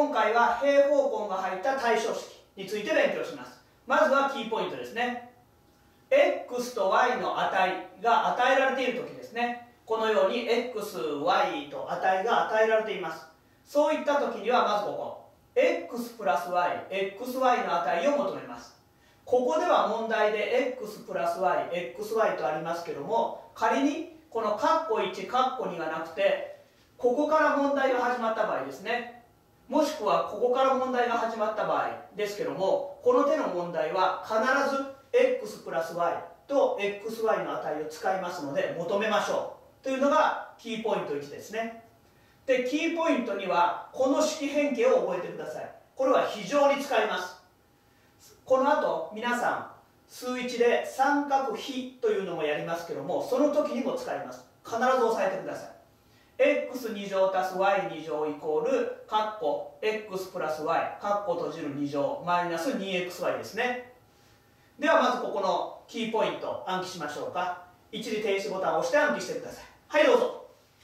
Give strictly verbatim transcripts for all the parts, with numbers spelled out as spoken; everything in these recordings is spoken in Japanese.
今回は平方根が入った対称式について勉強します。まずはキーポイントですね。x と y の値が与えられている時ですね。このように x、y と値が与えられています。そういった時にはまずここ x プラス y、xy の値を求めます。ここでは問題で x プラス y、xy とありますけども、仮にこのカッコいち、カッコにがなくて、ここから問題が始まった場合ですね。もしくはここから問題が始まった場合ですけども、この手の問題は必ず x プラス y と xy の値を使いますので求めましょうというのがキーポイントいちですね。で、キーポイントにはこの式変形を覚えてください。これは非常に使います。この後皆さん数いちで三角比というのもやりますけども、その時にも使います。必ず押さえてください。x に乗足す y に乗イコールカッコ x プラス y カッコ閉じるに乗マイナス にエックスワイ ですね。ではまずここのキーポイント暗記しましょうか。一時停止ボタンを押して暗記してください。はい、どうぞ。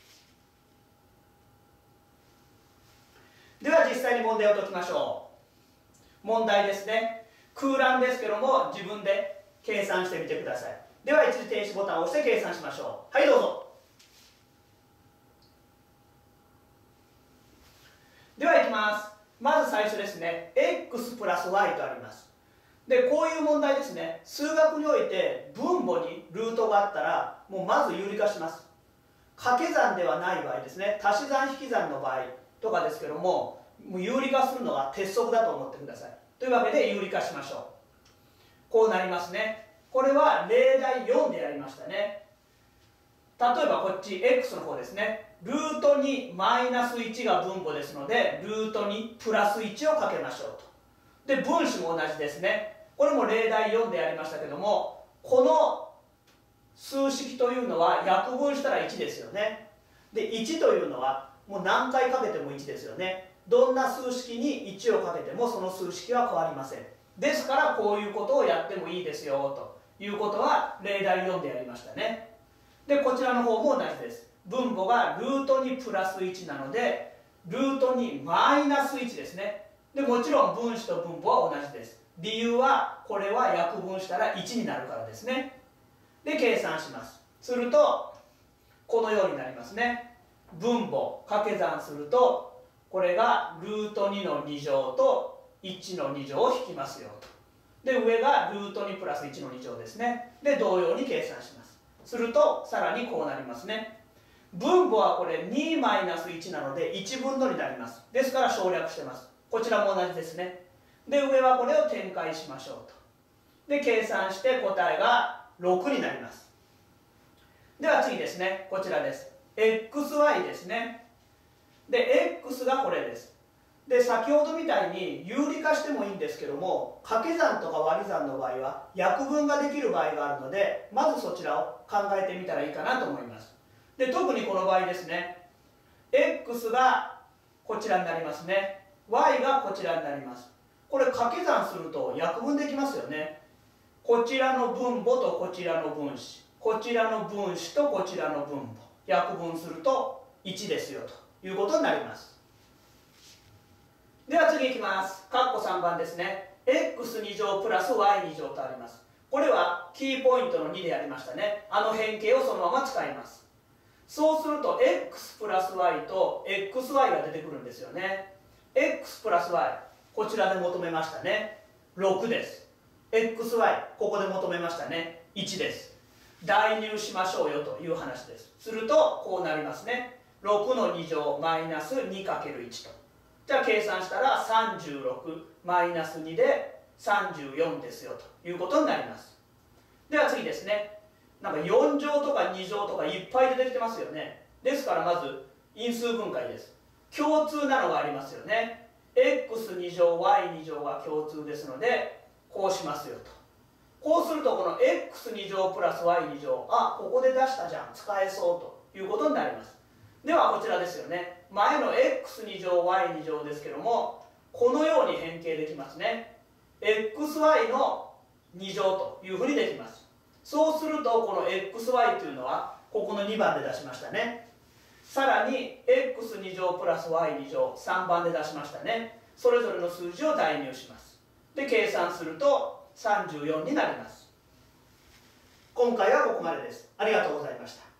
では実際に問題を解きましょう。問題ですね。空欄ですけども自分で計算してみてください。では一時停止ボタンを押して計算しましょう。はい、どうぞ。ではいきます。まず最初ですね、x プラス y とあります。で、こういう問題ですね。数学において分母にルートがあったら、もうまず有理化します。掛け算ではない場合ですね、足し算引き算の場合とかですけども、もう有理化するのは鉄則だと思ってください。というわけで有理化しましょう。こうなりますね。これは例題よんでやりましたね。例えばこっち x の方ですね。ルートにマイナスいちが分母ですので、ルートにプラスいちをかけましょうと。で、分子も同じですね。これも例題よんでやりましたけども、この数式というのは約分したらいちですよね。で、いちというのはもう何回かけてもいちですよね。どんな数式にいちをかけてもその数式は変わりません。ですからこういうことをやってもいいですよということは例題よんでやりましたね。で、こちらの方も同じです。分母がルートにプラスいちなので、ルートにマイナスいちですね。で、もちろん分子と分母は同じです。理由は、これは約分したらいちになるからですね。で、計算します。すると、このようになりますね。分母、掛け算すると、これがルートにのに乗といちのに乗を引きますよと。で、上がルートにプラスいちのに乗ですね。で、同様に計算します。するとさらにこうなりますね。分母はこれにマイナスいちなのでいちぶんのになります。ですから省略してます。こちらも同じですね。で、上はこれを展開しましょうと。で、計算して答えがろくになります。では次ですね。こちらです。エックスワイ ですね。で、x がこれです。で、先ほどみたいに有理化してもいいんですけども、掛け算とか割り算の場合は約分ができる場合があるので、まずそちらを考えてみたらいいかなと思います。で、特にこの場合ですね、x がこちらになりますね。y がこちらになります。これ掛け算すると約分できますよね。こちらの分母とこちらの分子、こちらの分子とこちらの分母、約分するといちですよということになります。では次いきます。括弧さんばんですね。エックスに乗プラス ワイに乗とあります。これはキーポイントのにでやりましたね。あの変形をそのまま使います。そうすると x プラス y と エックスワイ が出てくるんですよね。x プラス y、こちらで求めましたね。ろくです。エックスワイ、ここで求めましたね。いちです。代入しましょうよという話です。するとこうなりますね。ろくのに乗マイナス にかけるいち と。じゃあ計算したらさんじゅうろくマイナスにでさんじゅうよんですよということになります。では次ですね。なんかよん乗とかに乗とかいっぱい出てきてますよね。ですからまず因数分解です。共通なのがありますよね。エックスに乗 ワイに乗が共通ですのでこうしますよと。こうするとこの エックスに乗プラス ワイに乗、あ、ここで出したじゃん、使えそうということになります。ではこちらですよね。前の エックスに乗 ワイに乗ですけども、このように変形できますね。エックスワイ のに乗というふうにできます。そうするとこの エックスワイ というのはここのにばんで出しましたね。 さらに エックスに乗プラス ワイに乗さんばんで出しましたね。それぞれの数字を代入します。で計算するとさんじゅうよんになります。今回はここまでです。ありがとうございました。